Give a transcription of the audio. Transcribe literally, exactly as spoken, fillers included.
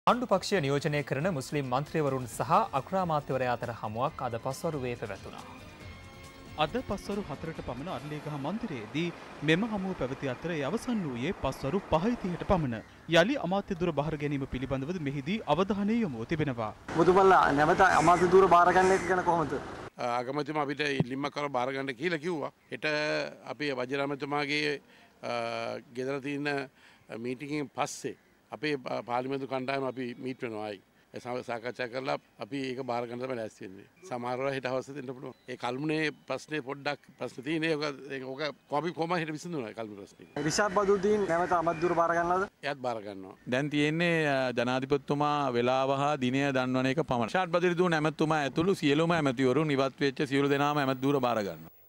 ආණ්ඩු පක්ෂය නියෝජනය කරන මුස්ලිම් මන්ත්‍රීවරුන් සහ අග්‍රාමාත්‍යවරයා අතර හමුවක් අද පස්වරුවේ පැවැතුණා. අද පස්වරු හතරට පමණ අරලියගහ මන්දිරයේදී මෙම හමුව පැවති අතර අවසන් වූයේ පස්වරු පහයි තිහට පමණ. යලි අමාත්‍ය දුර බාර ගැනීම පිළිබඳව මෙහිදී අවධානය යොමුව තිබෙනවා. මුතුමල්ලා නැවත අමාත්‍ය දුර බාර ගන්න එක ගැන කොහොමද? අගමැතිතුමා අපිට ඉල්ලීමක් කරලා බාර ගන්න කියලා කිව්වා. හෙට අපි වජිරාමැතිතුමාගේ ගෙදර තියෙන මීටින් එකෙන් පස්සේ අපේ පාර්ලිමේන්තු කණ්ඩායම අපි මීට් වෙනවායි. ඒ සාකච්ඡා කරලා අපි ඒක බාර ගන්න තමයි ලෑස්ති වෙන්නේ. සමහරවල් හෙට හවස දෙන්න පුළුවන්. ඒ කල්මුනේ ප්‍රශ්නේ පොඩ්ඩක් ප්‍රශ්න තියෙන්නේ. ඒක ඕක කොපි කොහම හෙට විසඳුණා කල්මු ප්‍රශ්නේ. රිෂාඩ් බදුද්දීන් නැවත අමාත්‍ය දුර බාර ගන්නවද? එයාත් බාර ගන්නවා. දැන් තියෙන්නේ ජනාධිපතිතුමා වෙලාව හා දිනය දන්වන එක පමණයි. රිෂාඩ් බදුද්දීන් ඇමතුමා ඇතුළු සියලුම ඇමතිවරුන් ඉවත් වෙච්ච සියලු දෙනාම ඇමති දුර බාර ගන්නවා.